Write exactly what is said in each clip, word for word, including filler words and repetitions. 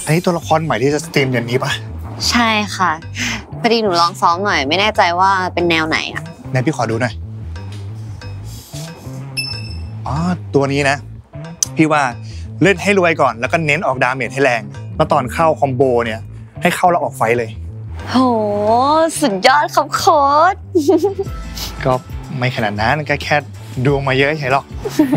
อันนี้ตัวละครใหม่ที่จะสตรีมอย่างนี้ปะใช่ค่ะพอดีหนูลองซ้อมหน่อยไม่แน่ใจว่าเป็นแนวไหนอ่ะไหนพี่ขอดูหน่อยอ๋อตัวนี้นะพี่ว่าเล่นให้รวยก่อนแล้วก็เน้นออกดาเมจให้แรงแล้วตอนเข้าคอมโบเนี่ยให้เข้าแล้วออกไฟเลยโหสุดยอดครับโค้ชก็ไม่ขนาดนั้นก็แค่ดูมาเยอะใช่หรอก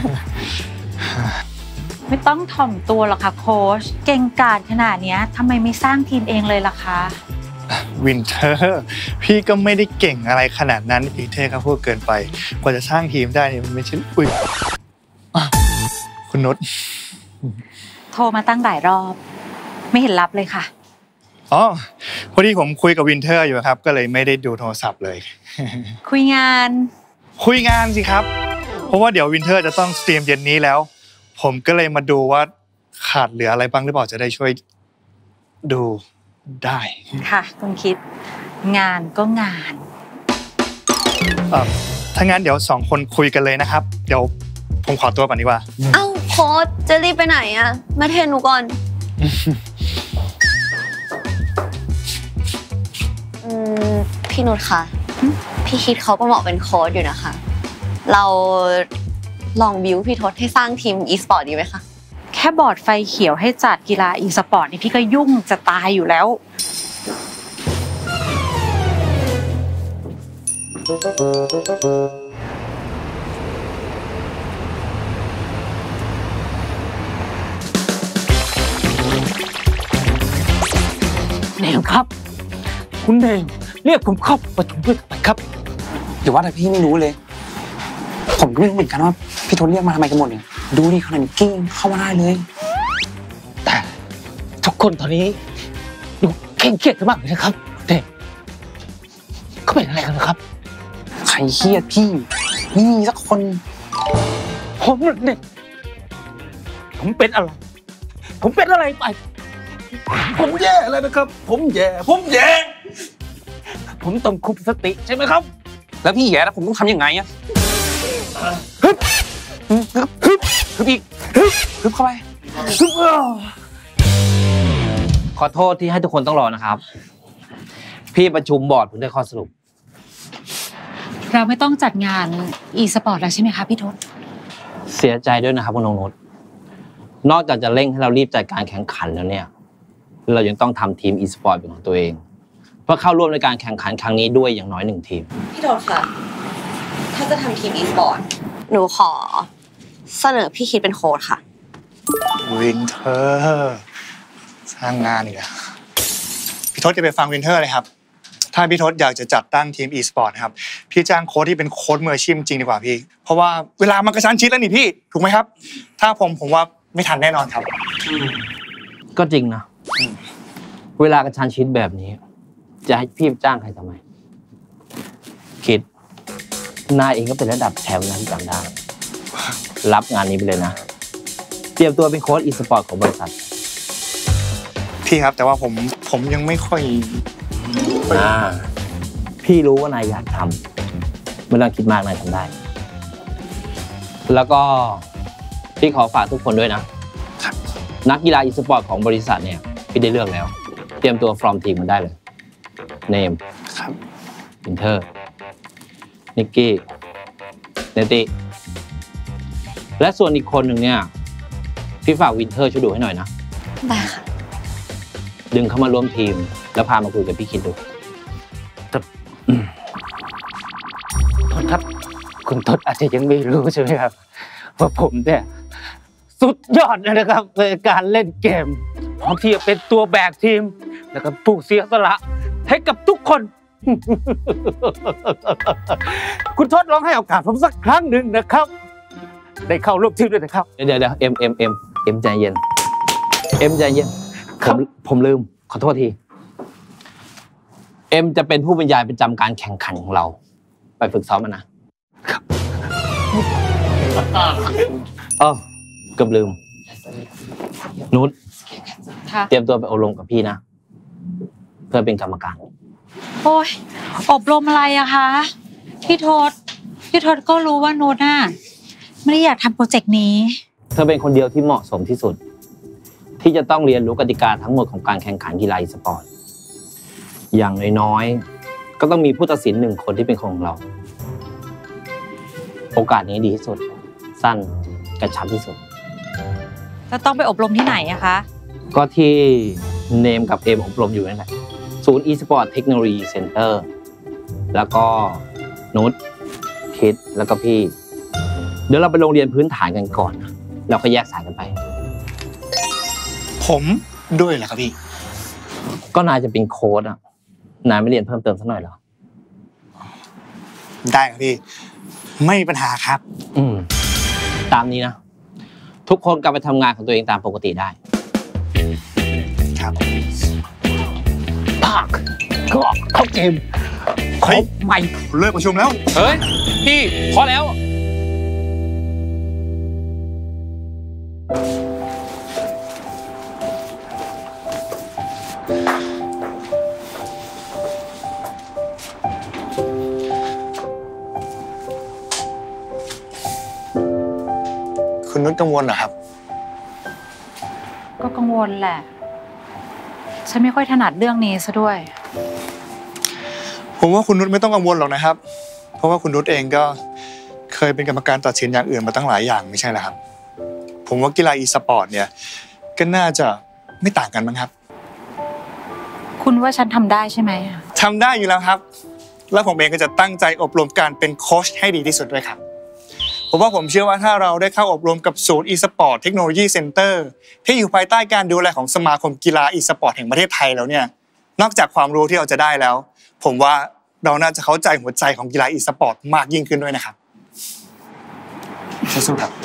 ไม่ต้องถ่อมตัวหรอกค่ะโค้ชเก่งกาจขนาดนี้ทำไมไม่สร้างทีมเองเลยล่ะคะวินเทอร์พี่ก็ไม่ได้เก่งอะไรขนาดนั้นอีกเท่ก็พูดเกินไปกว่าจะสร้างทีมได้เนี่ยมันไม่ใช่อุ้ยคุณนุชโทรมาตั้งหลายรอบไม่เห็นรับเลยค่ะอ๋อพอดีผมคุยกับวินเทอร์อยู่ครับก็เลยไม่ได้ดูโทรศัพท์เลยคุยงานคุยงานสิครับเพราะว่าเดี๋ยววินเทอร์จะต้องสตรีมเย็นนี้แล้วผมก็เลยมาดูว่าขาดเหลืออะไรบ้างหรือเปล่าจะได้ช่วยดูได้ค่ะคุณคิดงานก็งานเอ่อถ้างั้นเดี๋ยวสองคนคุยกันเลยนะครับเดี๋ยวผมขอตัวก่อนดีกว่าเอ้าโค้ชจะรีบไปไหนอะมาเทรนหนูก่อนอืมพี่นุชค่ะพี่คิดเขาก็เหมาะเป็นโค้ชอยู่นะคะเราลองบิวพี่ทศให้สร้างทีมอีสปอร์ตดีไหมคะแค่บอร์ดไฟเขียวให้จัดกีฬาอีสปอร์ตนี่พี่ก็ยุ่งจะตายอยู่แล้วเนมครับคุณเนมเรียกผมเข้าประชุมด้วยกันครับเดี๋ยวว่าแต่พี่ไม่รู้เลยผมก็ไม่รู้เหมือนกันว่าพี่ทนเรียกมาทำไมกันหมดเนี่ยดูดิขนาดนี้กิ้งเข้ามาได้เลยแต่ทุกคนตอนนี้ดูเคร่งเครียดกันมากเลยนะครับเด็กเขาเป็นอะไรกันนะครับใครเครียดพี่ไม่มีสักคนผมเนี่ยผมเป็นอะไรผมเป็นอะไรไปผมแย่เลยนะครับผมแย่ผมแย่ผมต้องคุมสติใช่ไหมครับแล้วพี่แย่แล้วผมต้องทำยังไงอะฮึบฮึบฮึบฮึบอีกฮึบฮึบเข้าไปขอโทษที่ให้ทุกคนต้องรอนะครับพี่ประชุมบอร์ดเพิ่งได้ข้อสรุปเราไม่ต้องจัดงานอีสปอร์ตแล้วใช่ไหมคะพี่ทศเสียใจด้วยนะครับคุณนงนุชนอกจากจะเร่งให้เรารีบจัดการแข่งขันแล้วเนี่ยเรายังต้องทำทีมอีสปอร์ตเป็นของตัวเองเพื่อเข้าร่วมในการแข่งขันครั้งนี้ด้วยอย่างน้อยหนึ่งทีมพี่ทศค่ะถ้าจะทำทีมอีสปอร์ตหนูขอเสนอพี่คิดเป็นโค้ชค่ะวินเทอร์สร้างงานอีกแล้วพี่ทศจะไปฟังวินเทอร์เลยครับถ้าพี่ทศอยากจะจัดตั้งทีมอีสปอร์ตนะครับพี่จ้างโค้ชที่เป็นโค้ชมืออาชีพจริงดีกว่าพี่เพราะว่าเวลามันกระชั้นชิดแล้วนี่พี่ถูกไหมครับถ้าผมผมว่าไม่ทันแน่นอนครับก็จริงนะเวลากระชั้นชิดแบบนี้จะให้พี่จ้างใครทำไมคิดนายเองก็เป็นระดับแชมป์นะที่จำได้รับงานนี้ไปเลยนะเตรียมตัวเป็นโค้ชอีสปอร์ตของบริษัทพี่ครับแต่ว่าผมผมยังไม่ค่อยอ่าพี่รู้ว่านายอยากทำไม่ต้องคิดมากนายทำได้แล้วก็พี่ขอฝากทุกคนด้วยนะนักกีฬาอีสปอร์ตของบริษัทเนี่ยพี่ได้เลือกแล้วเตรียมตัวฟอร์มทีมมันได้เลยเนมครับวินเทอร์นิกกี้เนติและส่วนอีกคนหนึ่งเนี่ยพี่ฝากวินเทอร์ช่วยดูให้หน่อยนะได้ค่ะดึงเข้ามาร่วมทีมแล้วพามาคุยกับพี่คิดดูครับคุณทศอาจจะยังไม่รู้ใช่ไหมครับว่าผมเนี่ยสุดยอดเลยนะครับในการเล่นเกมพร้อมที่จะเป็นตัวแบกทีมแล้วก็ผู้เสียสละให้กับทุกคนคุณทศลองให้โอกาสผมสักครั้งหนึ่งนะครับได้เข้าร่วมทีมด้วยนะครับเดี๋ยวเดี๋ยวเอ็มเอ็มเอ็มเอ็มใจเย็นเอ็มใจเย็นผมผมลืมขอโทษทีเอ็มจะเป็นผู้บรรยายประจำการแข่งขันของเราไปฝึกซ้อมมันนะเออเกือบลืมนุชเตรียมตัวไปอบรมกับพี่นะเพื่อเป็นกรรมการโอ้ยอบรมอะไรอะคะพี่ทศพี่ทศก็รู้ว่านุชน่ะไม่ได้อยากทำโปรเจกต์นี้เธอเป็นคนเดียวที่เหมาะสมที่สุดที่จะต้องเรียนรู้กติกาทั้งหมดของการแข่งขันกีฬาอีสปอร์ตอย่างน้อยๆก็ต้องมีผู้ตัดสินหนึ่งคนที่เป็นของเราโอกาสนี้ดีที่สุดสั้นกระชับที่สุดจะต้องไปอบรมที่ไหนอะคะก็ที่เนมกับเอมอบรมอยู่นั่นแหละศูนย์ e-sport Technology Center แล้วก็นุชคิดแล้วก็พี่เดี๋ยวเราไปโรงเรียนพื้นฐานกันก่อนเราก็แยกสายกันไปผมด้วยเหรอครับพี่ก็นายจะเป็นโค้ชอ่ะนายไม่เรียนเพิ่มเติมสักหน่อยเหรอได้ครับพี่ไม่มีปัญหาครับอืมตามนี้นะทุกคนกลับไปทำงานของตัวเองตามปกติได้ครับภาคก็เข้าเกมเฮ้ยไม่เลิกประชุมแล้วเฮ้ยพี่พอแล้วคุณนุชกังวลเหรอครับก็กังวลแหละฉันไม่ค่อยถนัดเรื่องนี้ซะด้วยผมว่าคุณนุชไม่ต้องกังวลหรอกนะครับเพราะว่าคุณนุชเองก็เคยเป็นกรรมการตัดสินอย่างอื่นมาตั้งหลายอย่างไม่ใช่เหรอครับผมว่ากีฬาอีสปอร์ตเนี่ยก็น่าจะไม่ต่างกันมั้งครับคุณว่าฉันทำได้ใช่ไหมทำได้อยู่แล้วครับแล้วผมเองก็จะตั้งใจอบรมการเป็นโค้ชให้ดีที่สุดด้วยครับผมว่าผมเชื่อว่าถ้าเราได้เข้าอบรมกับศูนย์ e-sport Technology Center ที่อยู่ภายใต้การดูแลของสมาคมกีฬา e-sport แห่งประเทศไทยแล้วเนี่ยนอกจากความรู้ที่เราจะได้แล้วผมว่าเราน่าจะเข้าใจหัวใจของกีฬา e-sport มากยิ่งขึ้นด้วยนะครับสู้ๆครับ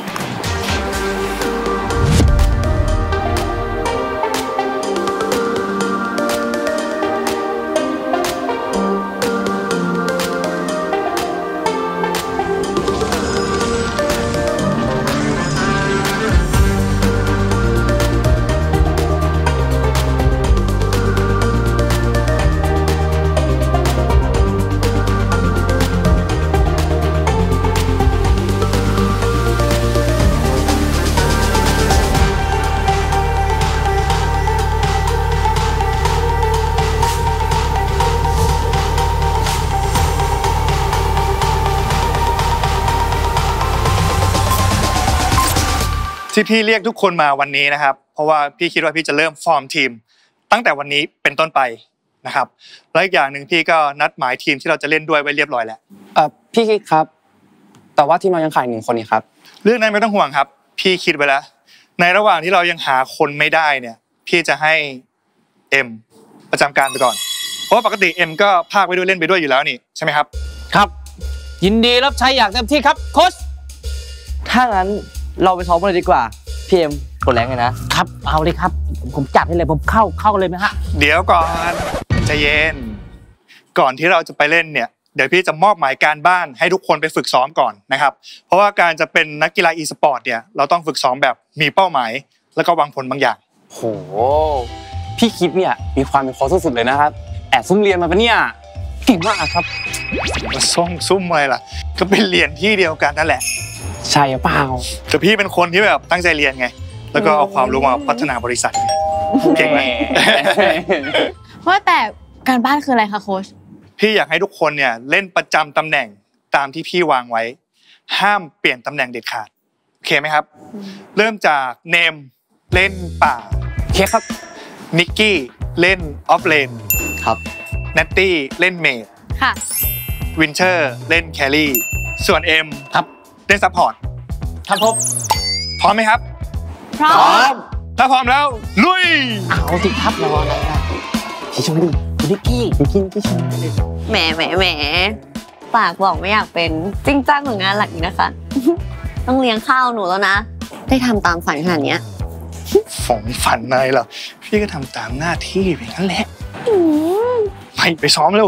ที่พี่เรียกทุกคนมาวันนี้นะครับเพราะว่าพี่คิดว่าพี่จะเริ่มฟอร์มทีมตั้งแต่วันนี้เป็นต้นไปนะครับและอีกอย่างหนึ่งพี่ก็นัดหมายทีมที่เราจะเล่นด้วยไว้เรียบร้อยแล้วเอ่อพี่คิดครับแต่ว่าทีมเรายังขาดหนึ่งคนนี่ครับเรื่องนั้นไม่ต้องห่วงครับพี่คิดไว้แล้วในระหว่างที่เรายังหาคนไม่ได้เนี่ยพี่จะให้เอ็มประจำการไปก่อนเพราะว่าปกติเอ็มก็พากไปด้วยเล่นไปด้วยอยู่แล้วนี่ใช่ไหมครับครับยินดีรับใช้อย่างเต็มที่ครับโค้ชถ้างั้นเราไปซ้อมกันเลยดีกว่าพี่เอ็มกดแรงเลยนะครับเอาเลยครับผมจัดให้เลยผมเข้าเข้าเลยไหมฮะเดี๋ยวก่อนใจเย็นก่อนที่เราจะไปเล่นเนี่ยเดี๋ยวพี่จะมอบหมายการบ้านให้ทุกคนไปฝึกซ้อมก่อนนะครับเพราะว่าการจะเป็นนักกีฬาอีสปอร์ตเนี่ยเราต้องฝึกซ้อมแบบมีเป้าหมายแล้วก็วางผลบางอย่างโหพี่คิดเนี่ยมีความเป็นโค้ชสุดๆเลยนะครับแอบซุ่มเรียนมาปะเนี่ยเก่งมากครับซ่องซุ่มอะไรล่ะก็เป็นเรียนที่เดียวกันนั่นแหละใช่เปล่าแต่พี่เป็นคนที่แบบตั้งใจเรียนไงแล้วก็เอาความรู้มาพัฒนาบริษัทเก่งไหมว่าแต่การบ้านคืออะไรคะโค้ชพี่อยากให้ทุกคนเนี่ยเล่นประจำตำแหน่งตามที่พี่วางไว้ห้ามเปลี่ยนตำแหน่งเด็ดขาดโอเคไหมครับเริ่มจากเนมเล่นป่าโอเคครับนิกกี้เล่นออฟเลนครับเนตตี้เล่นเมดค่ะวินเทอร์เล่นแครี่ส่วนเอ็มครับเล่นซัพพอร์ตครับผมพร้อมไหมครับพร้อมถ้าพร้อมแล้วลุยเอาสิครับรออะไรล่ะพี่ชมดินิกกี้นิกกี้พี่ชมแหมแหมแหมปากบอกไม่อยากเป็นจริงจังของงานหลักนี้นะคะต้องเลี้ยงข้าวหนูแล้วนะได้ทำตามฝันขนาดนี้ฝันฝันอะไรเหรอพี่ก็ทำตามหน้าที่ไปนั่นแหละไปไปซ้อมเร็ว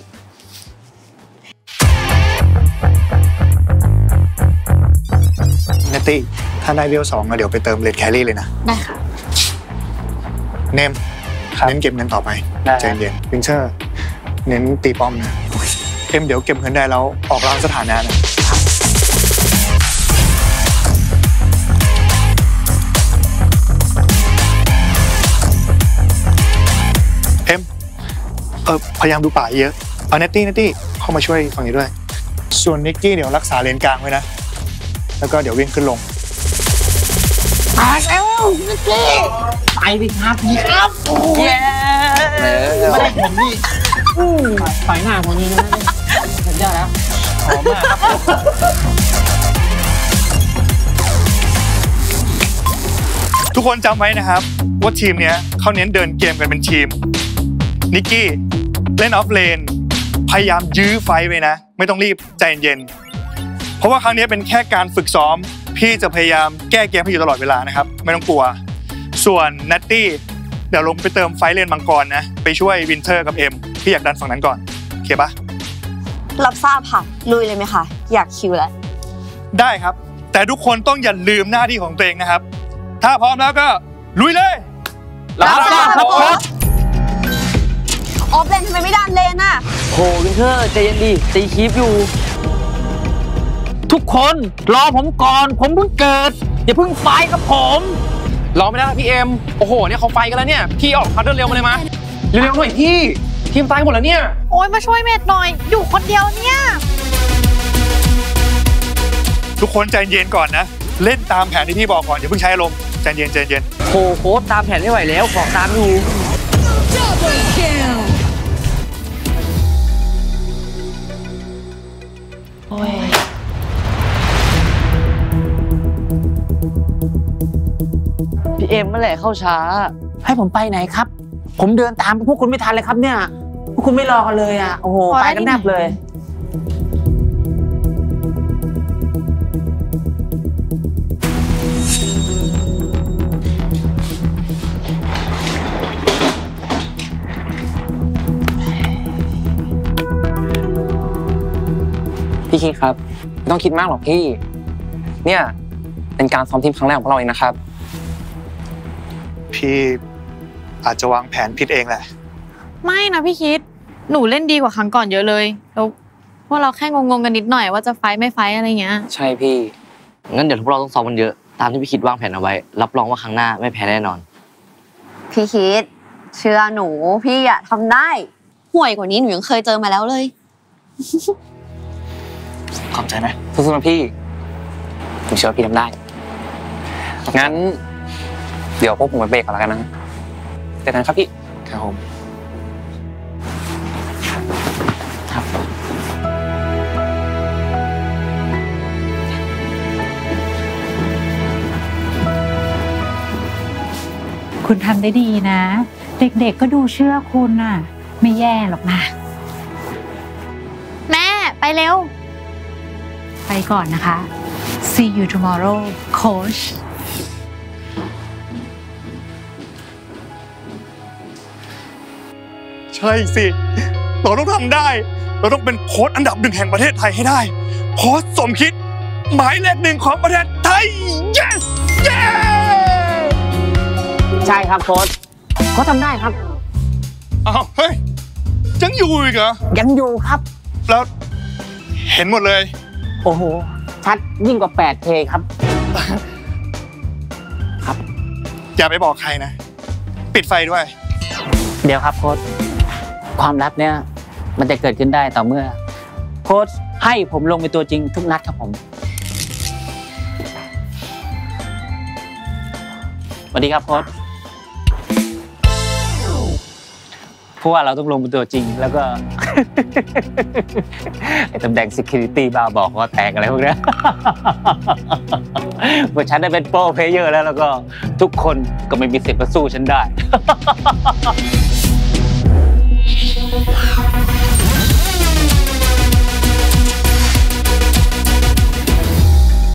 เนตตี้ถ้าได้เวลสองเดี๋ยวไปเติมเลดแครี่เลยนะได้ค่ะเนมเน้นเก็บเงินต่อไปใจเย็นวินเชอร์เน้นตีป้อมนะเอ็มเดี๋ยวเก็บเงินได้แล้วออกรางสถานะนะเอ็มเออพยายามดูป่าเยอะเอาเนตตี้เนตตี้เข้ามาช่วยฝั่งนี้ด้วยส่วนนิกกี้เดี๋ยวรักษาเลนกลางไว้นะแล้วก็เดี๋ยววิ่งขึ้นลงไปแล้วนิกกี้ไปดิครับพี่ครับเย้ไม่ได้ผมนี่ต่อยหน้าผมนี่นะสุดยอดแล้วหอมมากครับทุกคนจำไว้นะครับว่าทีมเนี้ยเขาเน้นเดินเกมกันเป็นทีมนิกกี้เล่นออฟเลนพยายามยื้อไฟไว้นะไม่ต้องรีบใจเย็นเพราะว่าครั้งนี้เป็นแค่การฝึกซ้อมพี่จะพยายามแก้เกมให้อยู่ตลอดเวลานะครับไม่ต้องกลัวส่วนนัตตี้เดี๋ยวลงไปเติมไฟเลนมังกรนะไปช่วยวินเทอร์กับเอ็มพี่อยากดันฝั่งนั้นก่อนโอเคปะรับทราบค่ะลุยเลยไหมคะอยากคิวแล้วได้ครับแต่ทุกคนต้องอย่าลืมหน้าที่ของตัวเองนะครับถ้าพร้อมแล้วก็ลุยเลยรับทราบครับออฟเลนทำไมไม่ดันเลนอ่ะโหวินเทอร์ใจเย็นดิตีคีฟอยู่ทุกคนรอผมก่อนผมเพิ่งเกิดอย่าเพิ่งไฟกับผมรอไม่ได้พี่เอ็มโอ้โหเนี่ยเขาไฟกันแล้วเนี่ยพี่ออกคัดเดินเร็วมาเลยมาเร็วๆหน่อยพี่ทีมตายหมดแล้วเนี่ยโอ๊ยมาช่วยเมดหน่อยอยู่คนเดียวเนี่ยทุกคนใจเย็นก่อนนะเล่นตามแผนที่พี่บอกก่อนอย่าเพิ่งใช้อารมณ์ใจเย็นใจเย็นโหโค้ชตามแผนไม่ไหวแล้วของตามอยู่โอ้ยพี่เอ็มเมื่อไหร่เข้าช้าให้ผมไปไหนครับผมเดินตามพวกคุณไม่ทันเลยครับเนี่ยพวกคุณไม่รอกันเลยอ่ะโอ้โหไปกันแนบเลยพี่คิดครับไม่ต้องคิดมากหรอกพี่เนี่ยเป็นการซ้อมทีมครั้งแรกของเราเองนะครับพี่อาจจะวางแผนผิดเองแหละไม่นะพี่คิดหนูเล่นดีกว่าครั้งก่อนเยอะเลยแล้วพวกเราแค่งงๆกันนิดหน่อยว่าจะไฟไม่ไฟอะไรเงี้ยใช่พี่งั้นเดี๋ยวพวกเราต้องซ้อมกันเยอะตามที่พี่คิดวางแผนเอาไว้รับรองว่าครั้งหน้าไม่แพ้แน่นอนพี่คิดเชื่อหนูพี่อะทำได้ห่วยกว่านี้หนูยังเคยเจอมาแล้วเลยขอบใจนะสู้ๆนะพี่ผมเชื่อพี่ทำได้งั้นเดี๋ยวพวกผมไปเบรกก่อนแล้วกันนะเจอกันครับพี่ครับผมครับคุณทำได้ดีนะเด็กๆก็ดูเชื่อคุณน่ะไม่แย่หรอกนะแม่ไปเร็วไปก่อนนะคะ see you tomorrow coach ใช่สิเราต้องทำได้เราต้องเป็นโค้ชอันดับหนึ่งแห่งประเทศไทยให้ได้โค้ชสมคิดหมายเลขหนึ่งของประเทศไทย yes yes ใช่ครับโค้ชเขาทำได้ครับอ้าวเฮ้ยยังอยู่อีกเหรอยังอยู่ครับแล้วเห็นหมดเลยโอ้โหชัดยิ่งกว่า แปดเค ครับครับอย่าไปบอกใครนะปิดไฟด้วยเดี๋ยวครับโค้ชความลับเนี่ยมันจะเกิดขึ้นได้ต่อเมื่อโค้ชให้ผมลงเป็นตัวจริงทุกนัดครับผมสวัสดีครับโค้ชเพราะว่าเราต้องลงเป็นตัวจริงแล้วก็ไอ้ตำแหน่ง security บ้าบอกว่าแตกอะไรพวกนี้พอฉันได้เป็นโปรเพลเยอร์แล้วแล้วก็ทุกคนก็ไม่มีสิทธิ์มาสู้ฉันได้